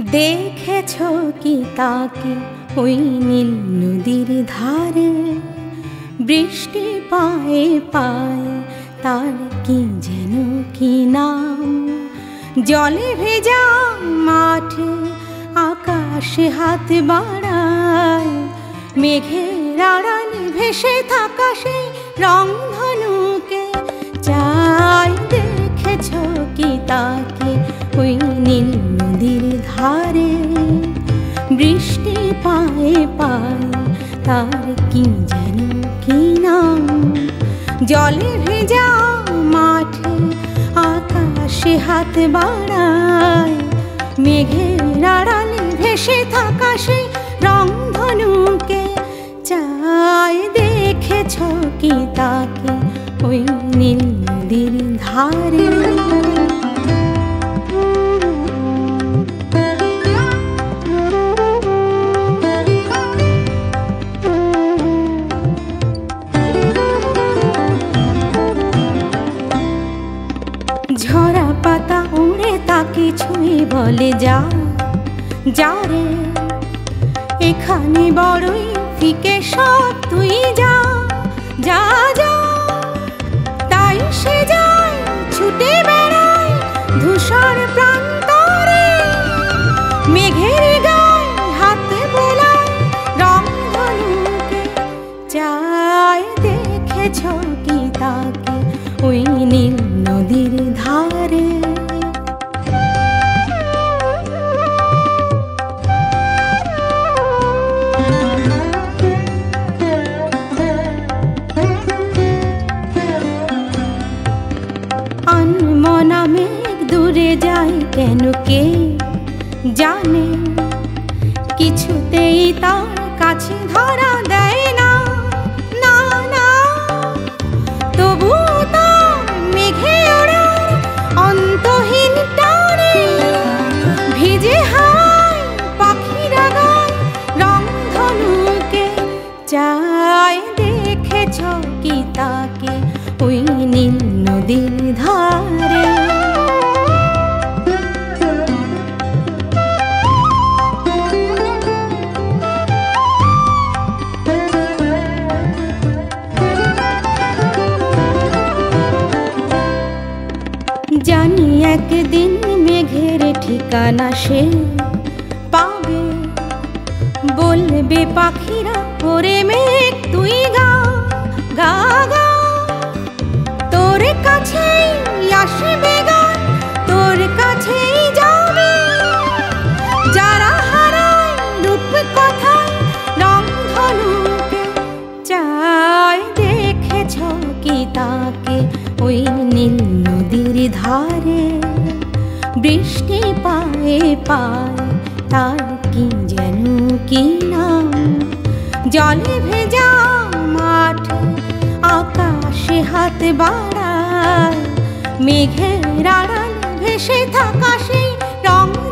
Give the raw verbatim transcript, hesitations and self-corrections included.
দেখেছো কি তাকে ওই নীল নদীর ধারে, বৃষ্টি পায়ে পায়ে তার কি যেন কি নাম। জলে ভেজা মাঠে আকাশে হাত বাড়ায়, মেঘের আড়ালে ভেসে থাকা সেই রংধনুকে চাই। দেখেছো কি তাকে ওই নীল নদীর ধারে, বৃষ্টি পায়ে পায়ে তার কি যেন কি নাম। জলে ভেজা মাঠে আকাশে হাত বাড়ায়, মেঘের আড়ালে ভেসে থাকা সেই রংধনুকে চাই। দেখেছো কি তাকে ওই নীল নদীর ধারে। ঝরা পাতা উড়ে তাকে ছুঁয়ে বলে যা যা রে, এখানে বড়ই ফিকে সব, তুই যা যা যা। তাই সে যায় ছুটে বেড়ায় ধূসর প্রান্তরে, মেঘের গায়ে হাত বোলায় রংধনুকে চাই। দেখেছো কি তাকে ওই নীল নদীর ধারে। আনমনা মেঘ দূরে যায় কেন কে জানে, কিছুতেই তার কাছে ধরা দেয় না না না। তবু তার মেঘে ওড়ার অন্তহীন টানে, ভিজে হাওয়ায় পাখিরা গায় রংধনুকে চাই। দেখেছো কি তাকে ওই নীল নদীর ধারে। জানি একদিন মেঘের ঠিকানা সে পাবে, বলবে পাখিরা ওরে মেঘ তুই গা গা গা। তোর কাছেই আসবে গান, তোর কাছেই যাবে, যারা হারায় রূপ কথায় রংধনুকে চাই। দেখেছো কি তাকে ওই নীল নদীর ধারে, বৃষ্টি পায়ে পায়ে তার কি যেন কি নাম। জলে ভেজা মাঠে আকাশে হাত বাড়ায়, মেঘের আড়ালে ভেসে থাকা সেই রং